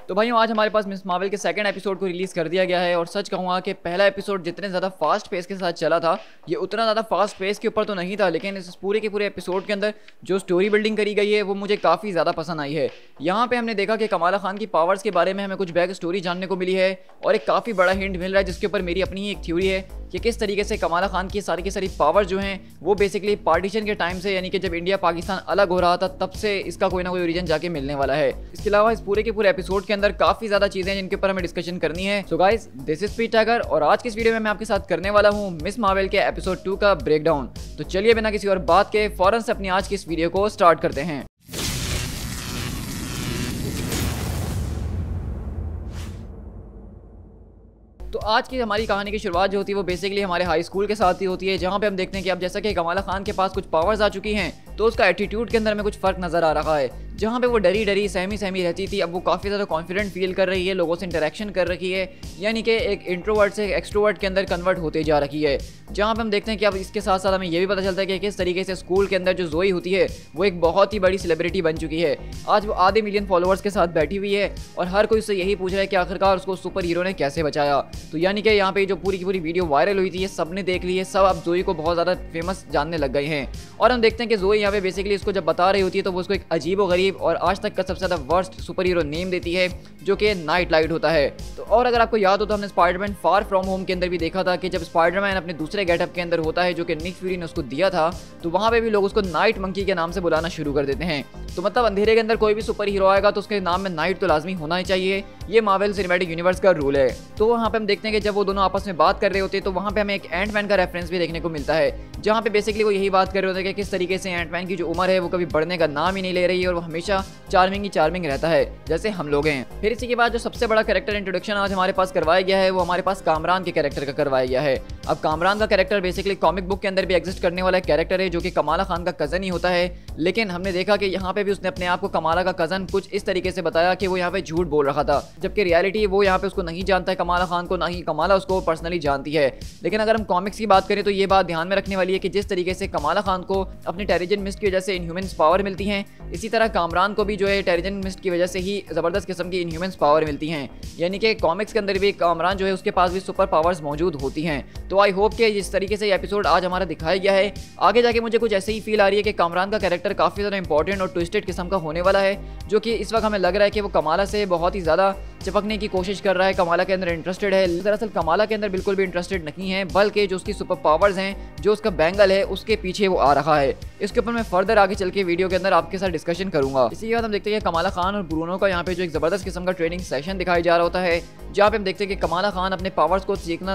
तो भाइयों आज हमारे पास मिस मार्वल के सेकंड एपिसोड को रिलीज़ कर दिया गया है और सच कहूँगा कि पहला एपिसोड जितने ज़्यादा फास्ट पेस के साथ चला था ये उतना ज़्यादा फास्ट पेस के ऊपर तो नहीं था, लेकिन इस पूरे के पूरे एपिसोड के अंदर जो स्टोरी बिल्डिंग करी गई है वो मुझे काफ़ी ज़्यादा पसंद आई है। यहाँ पे हमने देखा कि कमाला खान की पावर्स के बारे में हमें कुछ बैक स्टोरी जानने को मिली है और एक काफ़ी बड़ा हिंट मिल रहा है जिसके ऊपर मेरी अपनी ही एक थ्योरी है कि किस तरीके से कमाला खान की सारी पावर जो हैं वो बेसिकली पार्टीशन के टाइम से, यानी कि जब इंडिया पाकिस्तान अलग हो रहा था तब से इसका कोई ना कोई ओरिजिन जाके मिलने वाला है। इसके अलावा इस पूरे के पूरे एपिसोड के अंदर काफ़ी ज़्यादा चीज़ें हैं जिनके ऊपर हमें डिस्कशन करनी है। So guys, this is Speed Tiger और आज की इस वीडियो में मैं आपके साथ करने वाला हूँ मिस मार्वल के एपिसोड 2 का ब्रेकडाउन। तो चलिए बिना किसी और बात के फौरन से अपनी आज की इस वीडियो को स्टार्ट करते हैं। तो आज की हमारी कहानी की शुरुआत जो होती है वो बेसिकली हमारे हाई स्कूल के साथ ही होती है, जहाँ पे हम देखते हैं कि अब जैसा कि कमाला खान के पास कुछ पावर्स आ चुकी हैं तो उसका एटीट्यूड के अंदर में कुछ फर्क नजर आ रहा है। जहाँ पे वो डरी डरी सहमी रहती थी अब वो काफ़ी ज़्यादा कॉन्फिडेंट फील कर रही है, लोगों से इंटरेक्शन कर रही है, यानी कि एक इंट्रोवर्ट से एक्सट्रोवर्ट के अंदर कन्वर्ट होते जा रही है। जहाँ पे हम देखते हैं कि अब इसके साथ साथ हमें ये भी पता चलता है कि किस तरीके से स्कूल के अंदर जो जोई होती है वो एक बहुत ही बड़ी सेलिब्रिटी बन चुकी है। आज वो आधे मिलियन फॉलोअर्स के साथ बैठी हुई है और हर कोई उससे यही पूछ रहा है कि आखिरकार उसको सुपर हीरो ने कैसे बचाया। तो यानी कि यहाँ पे जो पूरी की पूरी वीडियो वायरल हुई थी ये सबने देख ली है, सब अब जोई को बहुत ज़्यादा फेमस जानने लग गए हैं। और हम देखते हैं कि जोई यहाँ पे बेसिकली इसको जब बता रही होती है तो वो उसको एक अजीब व गरीब और आज तक का सबसे ज़्यादा वर्स्ट सुपर हीरो नेम देती है जो कि नाइट लाइट होता है। तो और अगर आपको याद हो तो हमने स्पाइडरमैन फार फ्रॉम होम के अंदर भी देखा था कि जब स्पाइडरमैन अपने दूसरे गेटअप के अंदर होता है जो कि निक फ्यूरी ने उसको दिया था तो वहाँ पे भी लोग उसको नाइट मंकी के नाम से बुलाना शुरू कर देते हैं। तो मतलब अंधेरे के अंदर कोई भी सुपर हीरो आएगा तो उसके नाम में नाइट तो लाजमी होना ही चाहिए, ये मार्वल सिनेमैटिक यूनिवर्स का रूल है। तो वहाँ पे हम देखते हैं कि जब वो दोनों आपस में बात कर रहे होते हैं तो वहाँ पे हमें एक एंटमैन का रेफरेंस भी देखने को मिलता है, जहाँ पे बेसिकली वो यही बात कर रहे होते हैं कि किस तरीके से एंटमैन की जो उम्र है वो कभी बढ़ने का नाम ही नहीं ले रही है और वो हमेशा चार्मिंग रहता है जैसे हम लोग हैं। फिर इसी के बाद जो सबसे बड़ा कैरेक्टर इंट्रोडक्शन आज हमारे पास करवाया गया है वो हमारे पास कामरान के कैरेक्टर का करवाया गया है। अब कामरान का कैरेक्टर बेसिकली कॉमिक बुक के अंदर भी एग्जिस्ट करने वाला कैरेक्टर है जो कि कमाला खान का कजन ही होता है, लेकिन हमने देखा कि यहाँ पे भी उसने अपने आप को कमाला का कजन कुछ इस तरीके से बताया कि वो यहाँ पे झूठ बोल रहा था, जबकि रियलिटी वो यहाँ पे उसको नहीं जानता है कमाला खान को, ना ही कमाला उसको पर्सनली जानती है। लेकिन अगर हम कॉमिक्स की बात करें तो ये बात ध्यान में रखने वाली है कि जिस तरीके से कमाला खान को अपनी टेरिजन मिस्ट की वजह से इनह्यूमन्स पावर मिलती हैं, इसी तरह कामरान को भी जो है टेरिजन मिस्ट की वजह से ही ज़बरदस्त किस्म की इनह्यूमन्स पावर मिलती हैं, यानी कि कॉमिक्स के अंदर भी कामरान जो है उसके पास भी सुपर पावर्स मौजूद होती हैं। तो आई होप कि जिस तरीके से ये एपिसोड आज हमारा दिखाया गया है आगे जाके मुझे कुछ ऐसे ही फील आ रही है कि कामरान का कैरेक्टर काफ़ी ज़्यादा इंपॉर्टेंट और ट्विस्टेड किस्म का होने वाला है, जो कि इस वक्त हमें लग रहा है कि वो कमाला से बहुत ही ज़्यादा चिपकने की कोशिश कर रहा है, कमाला के अंदर इंटरेस्टेड है। दरअसल कमाला के अंदर बिल्कुल भी इंटरेस्टेड नहीं है, बल्कि जो उसकी सुपर पावर्स हैं, जो उसका बैंगल है उसके पीछे वो आ रहा है। इसके ऊपर मैं फर्दर आगे चल के वीडियो के अंदर आपके साथ डिस्कशन करूंगा। इसी के बाद हम देखते हैं कि कमाला खान और ब्रूनो का यहाँ पे जो एक ज़बरदस्त किस्म का ट्रेनिंग सेशन दिखाया जा रहा होता है, जहाँ पे हम देखते हैं कि कमाला खान अपने पावर्स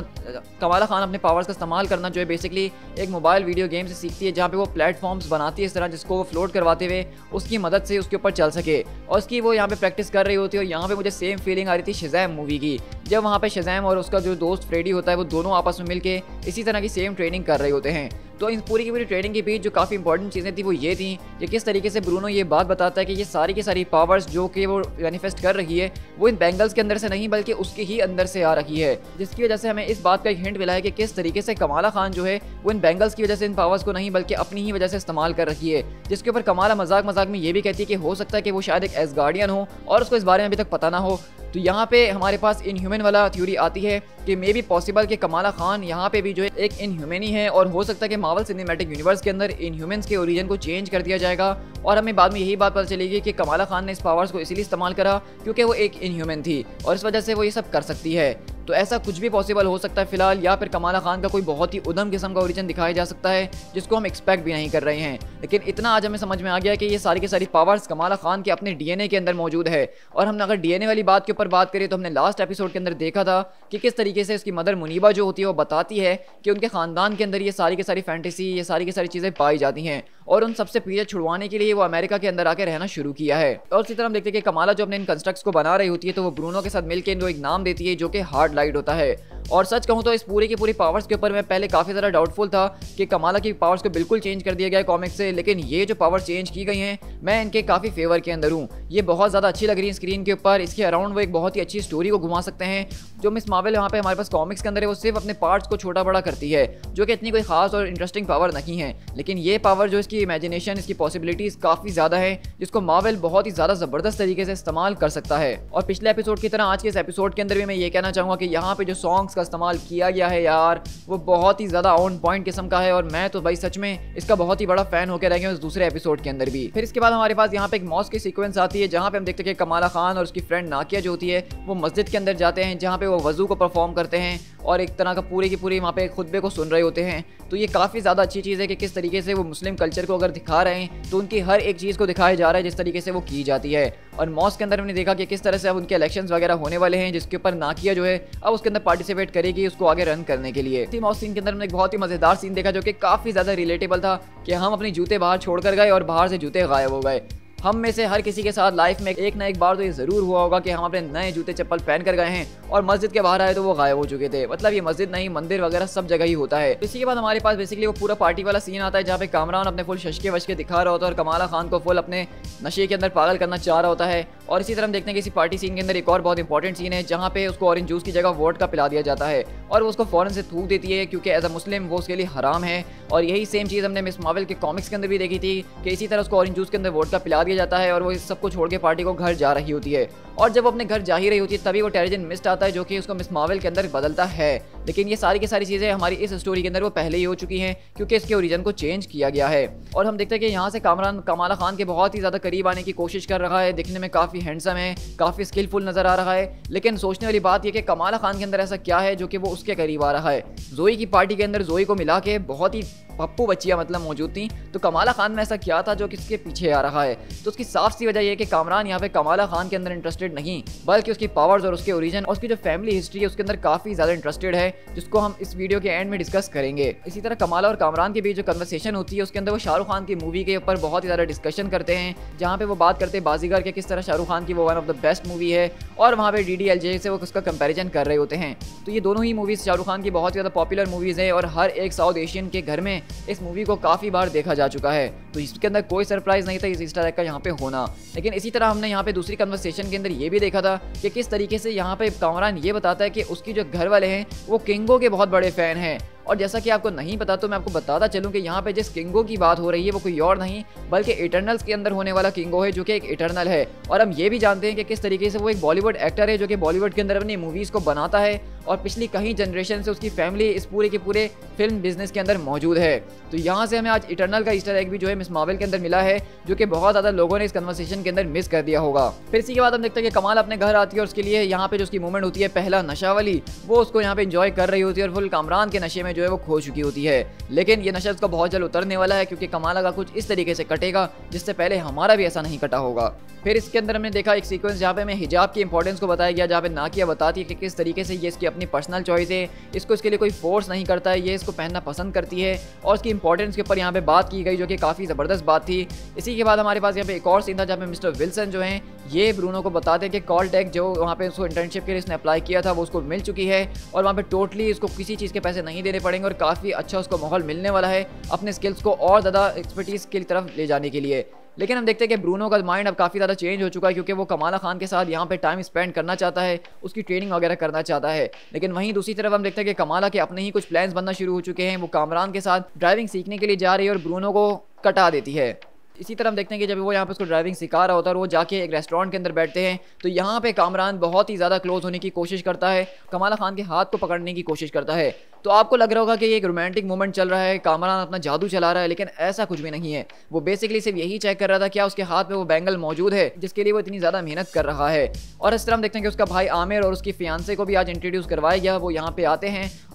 का इस्तेमाल करना जो है बेसिकली एक मोबाइल वीडियो गेम से सीखती है, जहाँ पे वो प्लेटफॉर्म्स बनाती है इस तरह जिसको वो फ्लोट करवाते हुए उसकी मदद से उसके ऊपर चल सके, और उसकी वो यहाँ पे प्रैक्टिस कर रही होती है। और यहाँ पे मुझे सेम फीलिंग आ रही थी शज़ैम मूवी की, जब वहाँ पे शज़ैम और उसका जो दोस्त फ्रेडी होता है वो दोनों आपस में मिलके इसी तरह की सेम ट्रेनिंग कर रहे होते हैं। तो इन पूरी की पूरी ट्रेनिंग के बीच जो काफ़ी इंपॉर्टेंट चीज़ें थी वो ये थी कि किस तरीके से ब्रूनो ये बात बताता है कि ये सारी की सारी पावर्स जो कि वो मैनिफेस्ट कर रही है वो इन बैंगल्स के अंदर से नहीं बल्कि उसके ही अंदर से आ रही है, जिसकी वजह से हमें इस बात का एक हिंट मिला है कि किस तरीके से कमाला खान जो है वो इन बैंगल्स की वजह से इन पावर्स को नहीं बल्कि अपनी ही वजह से इस्तेमाल कर रही है, जिसके ऊपर कमाला मजाक में ये भी कहती है कि हो सकता है कि वो शायद एक एसगार्डियन हो और उसको इस बारे में अभी तक पता ना हो। तो यहाँ पे हमारे पास इनह्यूमन वाला थ्योरी आती है कि मे बी पॉसिबल कि कमाला खान यहाँ पे भी जो है एक इनह्यूमन ही है, और हो सकता है कि मार्वल सिनेमैटिक यूनिवर्स के अंदर इनह्यूमन्स के ओरिजिन को चेंज कर दिया जाएगा और हमें बाद में यही बात पता चलेगी कि कमाला खान ने इस पावर्स को इसीलिए इस्तेमाल करा क्योंकि वो एक इनह्यूमन थी और इस वजह से वो ये सब कर सकती है। तो ऐसा कुछ भी पॉसिबल हो सकता है फिलहाल, या फिर कमाला खान का कोई बहुत ही उदम किस्म का ओरिजिन दिखाया जा सकता है जिसको हम एक्सपेक्ट भी नहीं कर रहे हैं। लेकिन इतना आज हमें समझ में आ गया कि ये सारी की सारी पावर्स कमाला खान के अपने डीएनए के अंदर मौजूद है। और हम अगर डीएनए वाली बात के ऊपर बात करें तो हमने लास्ट एपिसोड के अंदर देखा था कि किस तरीके से उसकी मदर मुनीबा जो होती है वो बताती है कि उनके खानदान के अंदर ये सारी की सारी फैंटेसी, ये सारी की सारी चीज़ें पाई जाती हैं और उन सबसे पीछे छुड़वाने के लिए वो अमेरिका के अंदर आकर रहना शुरू किया है। और इसी तरह हम देखते हैं कि कमाला जो अपने इन कंस्ट्रक्ट्स को बना रही होती है तो वो ब्रूनो के साथ मिलकर इनको एक नाम देती है जो कि हार्ड लाइट होता है। और सच कहूँ तो इस पूरी की पूरी पावर्स के ऊपर मैं पहले काफ़ी ज़्यादा डाउटफुल था कि कमाला की पावर्स को बिल्कुल चेंज कर दिया गया है कॉमिक से, लेकिन ये जो पावर चेंज की गई हैं मैं इनके काफ़ी फेवर के अंदर हूँ। ये बहुत ज़्यादा अच्छी लग रही है स्क्रीन के ऊपर। इसके अराउंड वो एक बहुत ही अच्छी स्टोरी को घुमा सकते हैं। जो मिस मार्वल यहाँ पे हमारे पास कॉमिक्स के अंदर है वो सिर्फ अपने पार्ट्स को छोटा बड़ा करती है, जो कि इतनी कोई खास और इंटरेस्टिंग पावर नहीं है। लेकिन ये पावर जो इसकी इमेजिनेशन, इसकी पॉसिबिलिटीज़ काफ़ी ज़्यादा है, जिसको मार्वल बहुत ही ज़्यादा ज़बरदस्त तरीके से इस्तेमाल कर सकता है। और पिछले एपिसोड की तरह आज के इस एपिसोड के अंदर भी मैं ये कहना चाहूँगा कि यहाँ पे जो सॉन्ग्स का इस्तेमाल किया गया है यार, वो बहुत ही ज़्यादा ऑन पॉइंट किस्म का है। और मैं तो भाई सच में इसका बहुत ही बड़ा फैन होकर रह गया उस दूसरे एपिसोड के अंदर भी। फिर इसके बाद हमारे पास यहाँ पे एक मॉस्क की सीक्वेंस आती है, जहाँ पे हम देखते हैं कि कमाला खान और उसकी फ्रेंड नाकिया जो होती है वो मस्जिद के अंदर जाते हैं, जहाँ पे वो वजू को परफॉर्म करते हैं और एक तरह का पूरी की पूरी वहाँ पे खुतबे को सुन रहे होते हैं। तो ये काफ़ी ज़्यादा अच्छी चीज़ है कि किस तरीके से वो मुस्लिम कल्चर को अगर दिखा रहे हैं तो उनकी हर एक चीज़ को दिखाया जा रहा है जिस तरीके से वो की जाती है। और मॉस्क के अंदर हमने देखा कि किस तरह से अब उनके इलेक्शंस वगैरह होने वाले हैं, जिसके ऊपर नाकिया जो है अब उसके अंदर पार्टिसिपेट करेगी उसको आगे रन करने के लिए। इसी मॉस्क सीन के अंदर हमने एक बहुत ही मज़ेदार सीन देखा जो कि काफ़ी ज़्यादा रिलेटेबल था कि हम अपने जूते बाहर छोड़ कर गए और बाहर से जूते गायब हो गए। हम में से हर किसी के साथ लाइफ में एक ना एक बार तो ये ज़रूर हुआ होगा कि हम अपने नए जूते चप्पल पहन कर गए हैं और मस्जिद के बाहर आए तो वो गायब हो चुके थे। मतलब ये मस्जिद नहीं, मंदिर वगैरह सब जगह ही होता है। इसी के बाद हमारे पास बेसिकली वो पूरा पार्टी वाला सीन आता है, जहाँ पे कामरान अपने फुल शशके वशके दिखा रहा होता है और कमाला खान को फुल अपने नशे के अंदर पागल करना चाह रहा होता है। और इसी तरह हम देखते हैं कि इसी पार्टी सीन के अंदर एक और बहुत इंपॉर्टेंट सीन है, जहाँ पे उसको ऑरेंज जूस की जगह वोट का पिला दिया जाता है और वो उसको फ़ौरन से थूक देती है, क्योंकि एज अ मुस्लिम वो उसके लिए हराम है। और यही सेम चीज़ हमने मिस मार्वल के कॉमिक्स के अंदर भी देखी थी कि इसी तरह उसको ऑरेंज जूस के अंदर वोट का पिला दिया जाता है और वो सबको छोड़ के पार्टी को घर जा रही होती है। और जब वो अपने घर जा ही रही होती है तभी वो टेरिजन मिस्ट आता है, जो कि उसको मिस मार्वल के अंदर बदलता है। लेकिन ये सारी की सारी चीज़ें हमारी इस स्टोरी के अंदर वो पहले ही हो चुकी हैं, क्योंकि इसके ओरिजिन को चेंज किया गया है। और हम देखते हैं कि यहाँ से कामरान कमाला खान के बहुत ही ज़्यादा करीब आने की कोशिश कर रहा है। दिखने में काफ़ी हैंडसम है, काफ़ी स्किलफुल नज़र आ रहा है। लेकिन सोचने वाली बात यह कि कमाला खान के अंदर ऐसा क्या है जो कि वो उसके करीब आ रहा है। जोई की पार्टी के अंदर जोई को मिला के बहुत ही पप्पू बच्चियाँ मतलब मौजूद थी, तो कमाला खान में ऐसा क्या था जो किसके पीछे आ रहा है। तो उसकी साफ सी वजह यह है कि कामरान यहाँ पे कमाला खान के अंदर इंटरेस्टेड नहीं, बल्कि उसकी पावर्स और उसके ओरिजिन और उसकी जो फैमिली हिस्ट्री है उसके अंदर काफ़ी ज़्यादा इंटरेस्टेड है, जिसको हम इस वीडियो के एंड में डिस्कस करेंगे। इसी तरह कमाला और कामरान के बीच जो कन्वर्सेशन होती है उसके अंदर वो शाहरुख खान की मूवी के ऊपर बहुत ही ज़्यादा डिस्कशन करते हैं, जहाँ पे वो बात करते हैं बाजीगर के किस तरह शाहरुख खान की वो one of the best movie है, और वहाँ पे DDLJ से वो उसका कंपैरिजन कर रहे होते हैं। तो ये दोनों ही मूवीज़ शाहरुख खान की बहुत ज़्यादा पॉपुलर मूवीज़ है और हर एक साउथ एशियन के घर में इस मूवी को काफ़ी बार देखा जा चुका है। तो इसके अंदर कोई सरप्राइज नहीं था इस ईस्टर एग का यहाँ पे होना। लेकिन इसी तरह हमने यहाँ पे दूसरी कन्वर्सेशन के अंदर ये भी देखा था कि किस तरीके से यहाँ पे कामरान ये बताता है कि उसकी जो घर वाले हैं वो किंगो के बहुत बड़े फ़ैन हैं। और जैसा कि आपको नहीं पता तो मैं आपको बताता चलूँ कि यहाँ पे जिस किंगो की बात हो रही है वो कोई और नहीं बल्कि इटर्नल्स के अंदर होने वाला किंगो है, जो कि एक इटर्नल है। और हम ये भी जानते हैं कि किस तरीके से वो एक बॉलीवुड एक्टर है जो कि बॉलीवुड के अंदर अपनी मूवीज़ को बनाता है और पिछली कई जनरेशन से उसकी फैमिली इस पूरे के पूरे फिल्म बिजनेस के अंदर मौजूद है। तो यहाँ से हमें आज इटर्नल का ईस्टर एग भी जो है मिस मार्वल के अंदर मिला है, जो कि बहुत ज़्यादा लोगों ने इस कन्वर्सेशन के अंदर मिस कर दिया होगा। फिर इसी के बाद हम देखते हैं कि कमाल अपने घर आती है और उसके लिए यहाँ पे जो उसकी मूवमेंट होती है पहला नशा वाली, वो उसको यहाँ पे एंजॉय कर रही होती है और फुल कामरान के नशे में जो है वो खो चुकी होती है। लेकिन ये नशा उसका बहुत जल्द उतरने वाला है, क्योंकि कमाला का कुछ इस तरीके से कटेगा जिससे पहले हमारा भी ऐसा नहीं कटा होगा। फिर इसके अंदर हमने देखा एक सीक्वेंस जहाँ पे हमें हिजाब की इंपॉर्टेंस को बताया गया, जहाँ पे नाकिया बताती है कि किस तरीके से ये इसकी अपनी पर्सनल चॉइस है, इसको इसके लिए कोई फोर्स नहीं करता है, ये इसको पहनना पसंद करती है और उसकी इंपॉर्टेंस के ऊपर यहाँ पे बात की गई, जो कि काफ़ी ज़बरदस्त बात थी। इसी के बाद हमारे पास यहाँ पे एक और सीन था जहाँ पे मिस्टर विल्सन जो हैं ये ब्रूनो को बताते हैं कि कॉल टैग जो वहाँ पे उसको इंटर्नशिप के लिए इसने अप्लाई किया था वो उसको मिल चुकी है और वहाँ पे टोटली उसको किसी चीज़ के पैसे नहीं देने पड़ेंगे और काफ़ी अच्छा उसको माहौल मिलने वाला है अपने स्किल्स को और ज़्यादा एक्सपर्टीज़ की तरफ ले जाने के लिए। लेकिन हम देखते हैं कि ब्रूनो का माइंड अब काफ़ी ज़्यादा चेंज हो चुका है, क्योंकि वो कमाला खान के साथ यहाँ पे टाइम स्पेंड करना चाहता है, उसकी ट्रेनिंग वगैरह करना चाहता है। लेकिन वहीं दूसरी तरफ हम देखते हैं कि कमाला के अपने ही कुछ प्लान्स बनना शुरू हो चुके हैं। वो कामरान के साथ ड्राइविंग सीखने के लिए जा रही है और ब्रूनो को कटा देती है। इसी तरह हम देखते हैं कि जब वो यहाँ पे उसको ड्राइविंग सिखा रहा होता है और वो जाके एक रेस्टोरेंट के अंदर बैठते हैं, तो यहाँ पे कामरान बहुत ही ज़्यादा क्लोज होने की कोशिश करता है, कमाला खान के हाथ को पकड़ने की कोशिश करता है। तो आपको लग रहा होगा कि ये एक रोमांटिक मोमेंट चल रहा है, कामरान अपना जादू चला रहा है, लेकिन ऐसा कुछ भी नहीं है। वो बेसिकली सिर्फ यही चेक कर रहा था क्या उसके हाथ में वो बैंगल मौजूद है जिसके लिए वो इतनी ज़्यादा मेहनत कर रहा है। और इस तरह हम देखते हैं कि उसका भाई आमिर और उसकी फियांसे को भी आज इंट्रोड्यूस करवाया गया, वो यहाँ पे आते हैं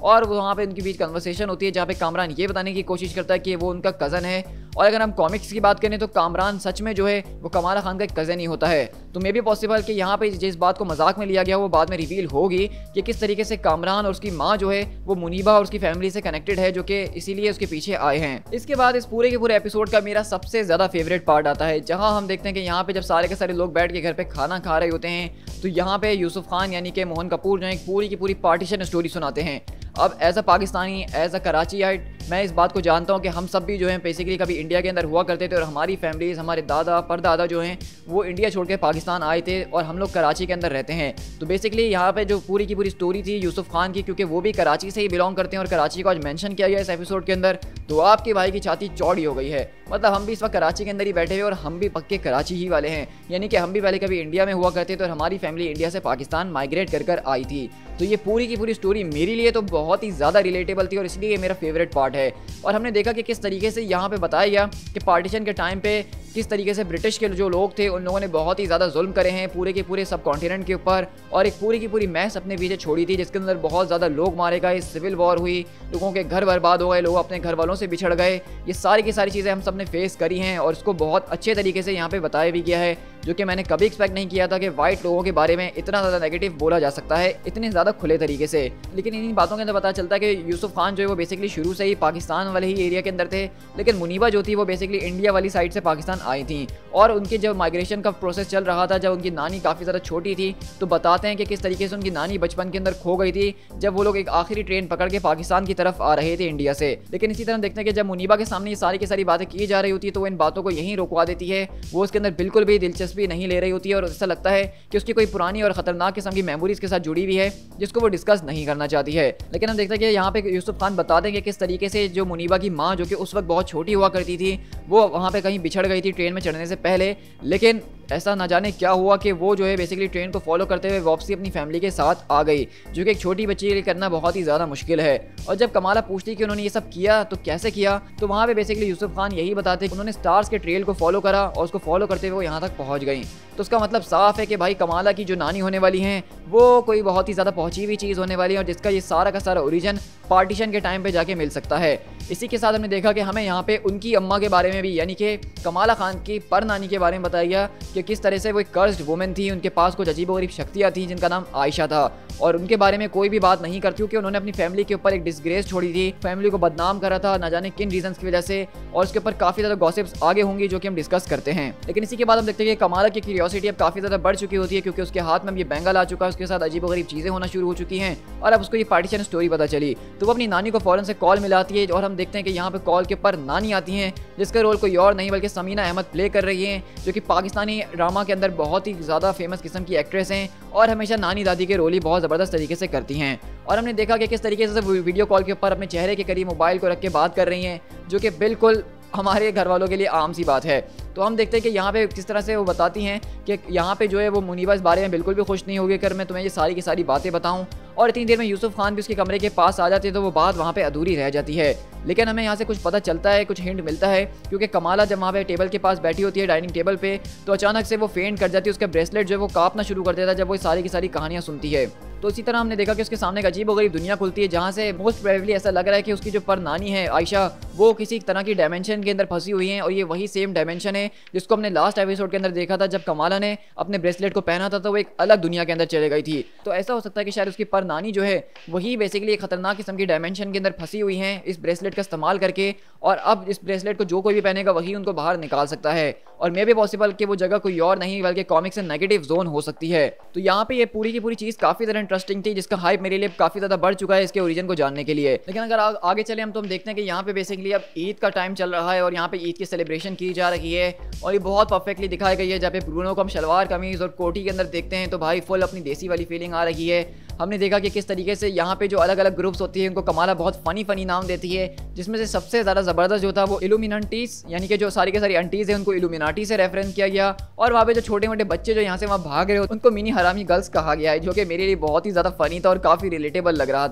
और वहाँ पे उनके बीच कन्वर्सेशन होती है जहाँ पे कामरान ये बताने की कोशिश करता है कि वो उनका कज़न है। और अगर हम कॉमिक्स की बात करें तो कामरान सच में जो है वो कमाल खान का एक कज़न ही होता है। तो मे भी पॉसिबल कि यहाँ पे जिस बात को मजाक में लिया गया वो बाद में रिवील होगी कि किस तरीके से कामरान और उसकी माँ जो है वो मुनीबा और उसकी फैमिली से कनेक्टेड है, जो कि इसीलिए उसके पीछे आए हैं। इसके बाद इस पूरे के पूरे एपिसोड का मेरा सबसे ज़्यादा फेवरेट पार्ट आता है, जहाँ हम देखते हैं कि यहाँ पे जब सारे के सारे लोग बैठ के घर पे खाना खा रहे होते हैं तो यहाँ पे यूसुफ खान यानी कि मोहन कपूर जो है पूरी की पूरी पार्टीशन स्टोरी सुनाते हैं। अब as a Pakistani, as a Karachiite, मैं इस बात को जानता हूँ कि हम सब भी जो हैं बेसिकली कभी इंडिया के अंदर हुआ करते थे और हमारी फैमिलीज़, हमारे दादा परदादा जो हैं वो इंडिया छोड़ के पाकिस्तान आए थे और हम लोग कराची के अंदर रहते हैं। तो बेसिकली यहाँ पे जो पूरी की पूरी स्टोरी थी यूसुफ खान की, क्योंकि वो भी कराची से ही बिलोंग करते हैं और कराची को आज मेंशन किया गया इस एपिसोड के अंदर, तो आपके भाई की छाती चौड़ी हो गई है। मतलब हम भी इस वक्त कराची के अंदर ही बैठे हुए और हम भी पक्के कराची ही वाले हैं, यानी कि हम भी पहले कभी इंडिया में हुआ करते थे और हमारी फैमिली इंडिया से पाकिस्तान माइग्रेट कर कर आई थी। तो ये पूरी की पूरी स्टोरी मेरे लिए तो बहुत ही ज़्यादा रिलेटेबल थी और इसलिए ये मेरा फेवरेट पार्ट है। और हमने देखा कि किस तरीके से यहाँ पे बताया गया कि पार्टीशन के टाइम पे किस तरीके से ब्रिटिश के जो लोग थे उन लोगों ने बहुत ही ज़्यादा जुल्म करे हैं पूरे के पूरे सब कॉन्टिनेंट के ऊपर, और एक पूरी की पूरी मैस अपने पीछे छोड़ी थी जिसके अंदर बहुत ज़्यादा लोग मारे गए, सिविल वॉर हुई, लोगों के घर बर्बाद हो गए, लोग अपने घर वालों से बिछड़ गए। ये सारी की सारी चीज़ें हम सब ने फेस करी हैं और इसको बहुत अच्छे तरीके से यहाँ पे बताया भी गया है, जो कि मैंने कभी एक्सपेक्ट नहीं किया था कि वाइट लोगों के बारे में इतना ज़्यादा नेगेटिव बोला जा सकता है इतने ज़्यादा खुले तरीके से। लेकिन इन्हीं बातों के अंदर पता चलता है कि यूसुफ खान जो है वो बेसिकली शुरू से ही पाकिस्तान वाले ही एरिया के अंदर थे, लेकिन मुनीबा जो थी वो बेसिकली इंडिया वाली साइड से पाकिस्तान आई थी। और उनके जब माइग्रेशन का प्रोसेस चल रहा था, जब उनकी नानी काफ़ी ज़्यादा छोटी थी, तो बताते हैं कि किस तरीके से उनकी नानी बचपन के अंदर खो गई थी जब वो लोग एक आखिरी ट्रेन पकड़ के पाकिस्तान की तरफ आ रहे थे इंडिया से। लेकिन इसी तरह देखते हैं कि जब मुनीबा के सामने ये सारी की सारी बातें की जा रही होती है तो वो इन बातों को यहीं रुकवा देती है, वो उसके अंदर बिल्कुल भी दिलचस्पी नहीं ले रही होती है और ऐसा लगता है कि उसकी कोई पुरानी और ख़तरनाक किस्म की मेमोरीज के साथ जुड़ी हुई है जिसको वो डिस्कस नहीं करना चाहती है। लेकिन हम देखते हैं कि यहाँ पे यूसुफ खान बता दें कि किस तरीके से जो मुनीबा की माँ जो कि उस वक्त बहुत छोटी हुआ करती थी वो वहाँ पे कहीं बिछड़ गई थी ट्रेन में चढ़ने से पहले, लेकिन ऐसा ना जाने क्या हुआ कि वो जो है बेसिकली ट्रेन को फॉलो करते हुए वापसी अपनी फैमिली के साथ आ गई, जो कि एक छोटी बच्ची के लिए करना बहुत ही ज़्यादा मुश्किल है। और जब कमाला पूछती कि उन्होंने ये सब किया तो कैसे किया, तो वहाँ पे बेसिकली यूसुफ खान यही बताते कि उन्होंने स्टार्स के ट्रेल को फॉलो करा और उसको फॉलो करते हुए वो यहाँ तक पहुँच गई। तो उसका मतलब साफ है कि भाई कमाला की जो नानी होने वाली हैं वो कोई बहुत ही ज़्यादा पहुँची हुई चीज़ होने वाली है और जिसका ये सारा का सारा ओरिजिन पार्टीशन के टाइम पे जाके मिल सकता है। इसी के साथ हमने देखा कि हमें यहाँ पे उनकी अम्मा के बारे में भी यानी कि कमाला खान की पर नानी के बारे में बताया गया कि किस तरह से वो एक कर्स्ड वुमेन थी, उनके पास कुछ अजीबोगरीब शक्तियाँ थी जिनका नाम आयशा था और उनके बारे में कोई भी बात नहीं करती क्योंकि उन्होंने अपनी फैमिली के ऊपर एक डिसग्रेस छोड़ी थी, फैमिली को बदनाम करा था ना जाने किन रीजंस की वजह से, और उसके ऊपर काफ़ी ज़्यादा गॉसिप्स आगे होंगी जो कि हम डिस्कस करते हैं। लेकिन इसी के बाद हम देखते हैं कि कमाला की क्यूरियोसिटी अब काफ़ी ज़्यादा बढ़ चुकी होती है क्योंकि उसके हाथ में अब ये बैंगल आ चुका है, उसके साथ अजीबोगरीब चीज़ें होना शुरू हो चुकी हैं और अब उसको ये पार्टीशन स्टोरी पता चली तो वो अपनी नानी को फ़ौरन से कॉल मिलाती है और हम देखते हैं कि यहाँ पे कॉल के ऊपर नानी आती हैं जिसका रोल कोई और नहीं बल्कि समीना अहमद प्ले कर रही हैं, जो कि पाकिस्तानी ड्रामा के अंदर बहुत ही ज़्यादा फेमस किस्म की एक्ट्रेस हैं और हमेशा नानी दादी के रोल ही बहुत ज़बरदस्त तरीके से करती हैं। और हमने देखा कि किस तरीके से वीडियो कॉल के ऊपर अपने चेहरे के करीब मोबाइल को रख के बात कर रही हैं, जो कि बिल्कुल हमारे घर वालों के लिए आम सी बात है। तो हम देखते हैं कि यहाँ पे किस तरह से वो बताती हैं कि यहाँ पे जो है वो मुनीबा इस बारे में बिल्कुल भी खुश नहीं होगी अगर मैं तुम्हें ये सारी की सारी बातें बताऊँ, और इतनी देर में यूसुफ खान भी उसके कमरे के पास आ जाते हैं तो वो बात वहाँ पे अधूरी रह जाती है। लेकिन हमें यहाँ से कुछ पता चलता है, कुछ हिंट मिलता है क्योंकि कमाला जब वहाँ पे टेबल के पास बैठी होती है डाइनिंग टेबल पे तो अचानक से वो फेंट कर जाती है, उसका ब्रेसलेट जो है वो कांपना शुरू कर देता है जब वो सारी की सारी कहानियाँ सुनती है। तो इसी तरह हमने देखा कि उसके सामने एक अजीबोगरीब दुनिया खुलती है जहाँ से मोस्ट प्रोबेबली ऐसा लग रहा है कि उसकी जो पर नानी है आयशा वो किसी तरह की डायमेंशन के अंदर फंसी हुई हैं और ये वही सेम डायमेंशन है जिसको हमने लास्ट एपिसोड के अंदर देखा था जब कमाला ने अपने ब्रेसलेट को पहना था तो वो एक अलग दुनिया के अंदर चले गई थी। तो ऐसा हो सकता है कि शायद उसकी पर नानी जो है वही बेसिकली एक खतरनाक किस्म की डायमेंशन के अंदर फंसी हुई हैं इस ब्रेसलेट का इस्तेमाल करके, और अब इस ब्रेसलेट को जो कोई भी पहनेगा वही उनको बाहर निकाल सकता है और मे भी पॉसिबल कि वो जगह कोई और नहीं बल्कि कॉमिक्स एंड नेगेटिव जोन हो सकती है। तो यहाँ पे ये पूरी की पूरी चीज़ काफ़ी ज़्यादा इंटरेस्टिंग थी जिसका हाइप मेरे लिए काफ़ी ज़्यादा बढ़ चुका है इसके ओरिजिन को जानने के लिए। लेकिन अगर आगे चले हम तो हम देखते हैं कि यहाँ पे बेसिकली अब ईद का टाइम चल रहा है और यहाँ पे ईद की सेलिब्रेशन की जा रही है और ये बहुत परफेक्टली दिखाई गई है। जहाँ पे ब्रूनो को हम शलवार कमीज़ और कोटी के अंदर देखते हैं तो भाई फुल अपनी देसी वाली फीलिंग आ रही है। हमने देखा कि किस तरीके से यहाँ पे जो अलग अलग ग्रुप्स होती है उनको कमाला बहुत फनी नाम देती है, जिसमें से सबसे ज़्यादा ज़बरदस्त जो था वो इल्यूमिनाटीज यानी कि जो सारी के सारी आंटीज़ हैं उनको इल्यूमिनाटी से रेफरेंस किया गया, और वहाँ पे जो छोटे मोटे बच्चे जो यहाँ से वहाँ भाग रहे हो उनको मिनी हरामी गर्ल्स कहा गया है, जो कि मेरे लिए बहुत ही ज़्यादा फनी था और काफ़ी रिलेटेबल लग रहा था।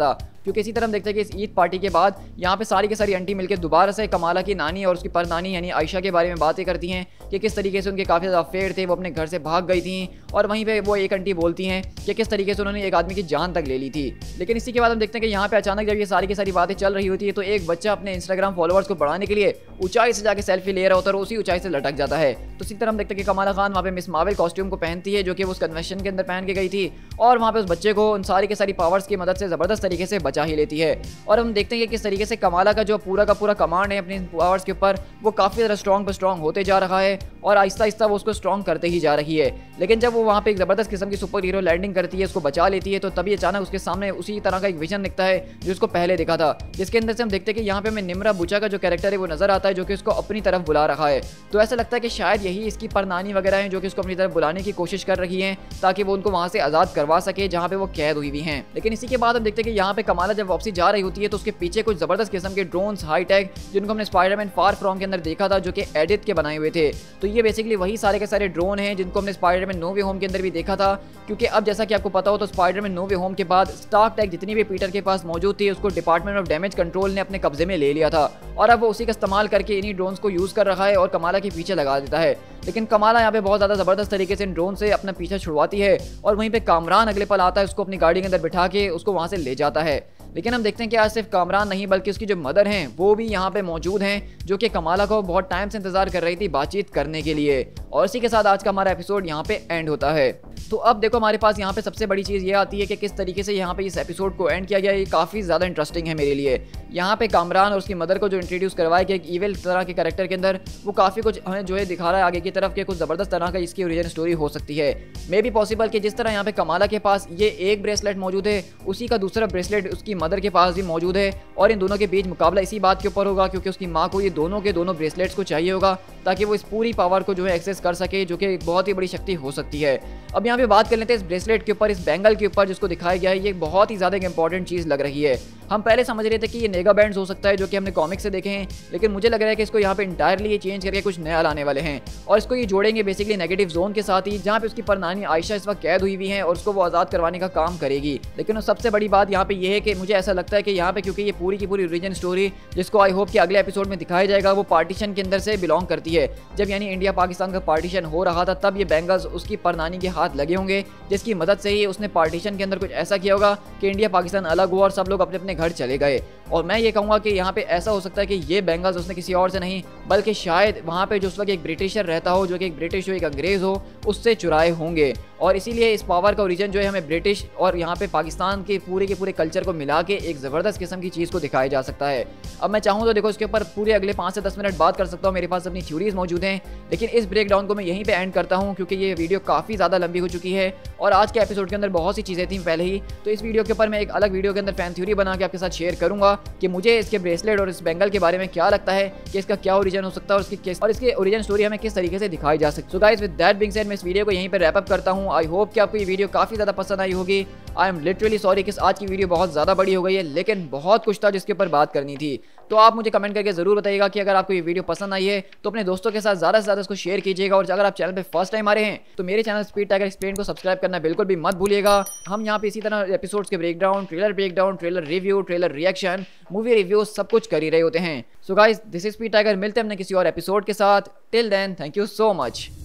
क्योंकि इसी तरह हम देखते हैं कि इस ईद पार्टी के बाद यहाँ पे सारी की सारी आंटी मिलकर दोबारा से कमाला की नानी और उसकी पर नानी यानी आयशा के बारे में बातें करती हैं कि किस तरीके से उनके काफ़ी ज़्यादा अफेयर थे, वो अपने घर से भाग गई थी। और वहीं पे वो एक आंटी बोलती हैं कि किस तरीके से उन्होंने एक आदमी की जान तक ले ली थी। लेकिन इसी के बाद हम देखते हैं कि यहाँ पे अचानक जब ये सारी की सारी बातें चल रही होती है तो एक बच्चा अपने इंस्टाग्राम फॉलोअर्स को बढ़ाने के लिए ऊंचाई से जाके सेल्फी ले रहा होता है और उसी ऊंचाई से लटक जाता है। तो इसी तरह हम देखते हैं कि कमाला खान वहाँ पे मिस मार्वल कॉस्ट्यूम को पहनती है जो कि वो उस कन्वेंशन के अंदर पहन के गई थी और वहाँ पे उस बच्चे को उन सारी के सारी पावर्स की मदद से ज़बरदस्त तरीके से बचा ही लेती है। और हम देखते हैं कि किस तरीके से कमाला का जो पूरा का पूरा कमांड है अपनी पावर्स के ऊपर वो काफ़ी ज़्यादा स्ट्रॉन्ग पर स्ट्रॉन्ग होते जा रहा है और आहिस्ता आहिस्ता वो उसको स्ट्रॉन्ग करते ही जा रही है। लेकिन जब वो वहाँ पे एक ज़बरदस्त किस्म की सुपर हीरो लैंडिंग करती है, उसको बचा लेती है, तो तभी अचानक उसके सामने उसी तरह का एक विजन दिखता है जो उसको पहले दिखा था, जिसके अंदर से हम देखते हैं कि यहाँ पे हमें निम्रा बुचा का जो कैरेक्टर है वो नजर आता है जो कि उसको अपनी तरफ बुला रहा है। तो ऐसा लगता है कि शायद यही इसकी परनानी वगैरह हैं जो कि उसको अपनी तरफ बुलाने की कोशिश कर रही हैं ताकि वो उनको वहाँ से आज़ाद करवा सके जहाँ पे वो कैद हुई हुई हैं। लेकिन इसी के बाद हम देखते हैं कि यहाँ पे कमाला जब वापसी जा रही होती है तो उसके पीछे कुछ ज़बरदस्त किस्म के ड्रोन्स हाईटेक जिनको हमने स्पाइडरमैन फार फ्रॉम के अंदर देखा था जो कि एडिट के बनाए हुए थे। तो ये बेसिकली वही सारे के सारे ड्रोन हैं जिनको हमने स्पाइडरमैन नो वे होम के अंदर भी देखा था। क्योंकि अब जैसा कि आपको पता हो तो स्पाइडरमैन नो वे होम के बाद स्टार्क टेक जितनी भी पीटर के पास मौजूद थी उसको डिपार्टमेंट ऑफ डैमेज कंट्रोल ने अपने कब्जे में ले लिया था और अब वो उसी का इस्तेमाल करके इन्हीं ड्रोन्स को यूज़ कर रहा है और कमाला के पीछे लगा देता है। लेकिन कमाला यहाँ पे बहुत ज़्यादा ज़बरदस्त तरीके से इन ड्रोन से अपना पीछा छुड़वाती है और वहीं पे कामरान अगले पल आता है, उसको अपनी गाड़ी के अंदर बिठा के उसको वहाँ से ले जाता है। लेकिन हम देखते हैं कि आज सिर्फ कामरान नहीं बल्कि उसकी जो मदर हैं वो भी यहाँ पे मौजूद हैं जो कि कमाला को बहुत टाइम से इंतजार कर रही थी बातचीत करने के लिए। और इसी के साथ आज का हमारा एपिसोड यहाँ पे एंड होता है। तो अब देखो हमारे पास यहाँ पे सबसे बड़ी चीज़ ये आती है कि किस तरीके से यहाँ पे इस एपिसोड को एंड किया गया। ये काफ़ी ज़्यादा इंटरेस्टिंग है मेरे लिए। यहाँ पे कामरान और उसकी मदर को जो इंट्रोड्यूस करवाया कि एक ईविल तरह के कैरेक्टर के अंदर वो काफ़ी कुछ हमें जो है दिखा रहा है आगे की तरफ के कुछ ज़बरदस्त तरह का इसकी ओरिजिन स्टोरी हो सकती है। मे बी पॉसिबल कि जिस तरह यहाँ पे कमाला के पास ये एक ब्रेसलेट मौजूद है उसी का दूसरा ब्रेसलेट उसकी मदर के पास भी मौजूद है और इन दोनों के बीच मुकाबला इसी बात के ऊपर होगा क्योंकि उसकी माँ को ये दोनों के दोनों ब्रेसलेट्स को चाहिए होगा ताकि वो इस पूरी पावर को जो है एक्सेस कर सके जो कि एक बहुत ही बड़ी शक्ति हो सकती है। अब यहाँ पे बात कर लेते हैं इस ब्रेसलेट के ऊपर, इस बैंगल के ऊपर जिसको दिखाया गया है। ये बहुत ही ज़्यादा एक इंपॉर्टेंट चीज़ लग रही है। हम पहले समझ रहे थे कि ये नेगा बैंड्स हो सकता है जो कि हमने कॉमिक से देखे हैं, लेकिन मुझे लग रहा है कि इसको यहाँ पे इंटायरली ये चेंज करके कुछ नया लाने वाले हैं और इसको ये जोड़ेंगे बेसिकली नेगेटिव जोन के साथ ही जहाँ पे उसकी परनानी आयशा इस वक्त कैद हुई हुई है और उसको वो आज़ाद करवाने का काम करेगी। लेकिन सबसे बड़ी बात यहाँ पे ये है कि मुझे ऐसा लगता है कि यहाँ पे क्योंकि ये पूरी की पूरी ओरिजिन स्टोरी जिसको आई होप कि अगले एपिसोड में दिखाया जाएगा वो पार्टीशन के अंदर से बिलोंग करती है। जब यानी इंडिया पाकिस्तान का पार्टीशन हो रहा था तब ये बैंगल्स उसकी परनानी के हाथ लगे होंगे जिसकी मदद से ही उसने पार्टीशन के अंदर कुछ ऐसा किया होगा कि इंडिया पाकिस्तान अलग हुआ और सब लोग अपने अपने घर चले गए। और मैं ये कहूँगा कि यहाँ पे ऐसा हो सकता है कि ये बैंगल्स उसने किसी और से नहीं बल्कि शायद वहाँ पे जो उस वक्त एक ब्रिटिशर रहता हो जो कि एक ब्रिटिश हो एक अंग्रेज़ हो उससे चुराए होंगे और इसीलिए इस पावर का ओरिजिन जो है हमें ब्रिटिश और यहाँ पे पाकिस्तान के पूरे कल्चर को मिला के एक ज़बरदस्त किस्म की चीज़ को दिखाया जा सकता है। अब मैं चाहूँ तो देखो इसके ऊपर पूरे अगले 5 से 10 मिनट बात कर सकता हूँ, मेरे पास अपनी थ्योरीज मौजूद हैं, लेकिन इस ब्रेक डाउन को मैं यहीं पे एंड करता हूँ क्योंकि ये वीडियो काफ़ी ज़्यादा लंबी हो चुकी है और आज के एपिसोड के अंदर बहुत सी चीज़ें थी पहले ही। तो इस वीडियो के ऊपर मैं एक अलग वीडियो के अंदर फैन थ्योरी बना के आपके साथ शेयर करूँगा कि मुझे इसके ब्रेसलेट और इस बैंगल के बारे में क्या लगता है कि इसका क्या ओरिजिन हो सकता है और इसकी ओरिजिन स्टोरी हमें किस तरीके से दिखाई जा सकती है। So guys with that being said मैं इस वीडियो को यहीं पर रैप अप करता हूँ। आई होप कि आपको ये वीडियो काफ़ी ज़्यादा पसंद आई होगी। आई एम लिटरली सॉरी कि आज की वीडियो बहुत ज़्यादा बड़ी हो गई है, लेकिन बहुत कुछ था जिसके ऊपर बात करनी थी। तो आप मुझे कमेंट करके ज़रूर बताइएगा कि अगर आपको ये वीडियो पसंद आई है तो अपने दोस्तों के साथ ज़्यादा से ज़्यादा इसको शेयर कीजिएगा और अगर आप चैनल पे फर्स्ट टाइम आ रहे हैं तो मेरे चैनल स्पीड टाइगर एक्सप्लेन को सब्सक्राइब करना बिल्कुल भी मत भूलिएगा। हम यहाँ पे इसी तरह एपिसोड्स के breakdown, trailer review, trailer reaction, movie review सब कुछ कर ही रहे होते हैं। So guys this is Speed Tiger, मिलते हैं अपने किसी और एपिसोड के साथ। Till then thank you so much.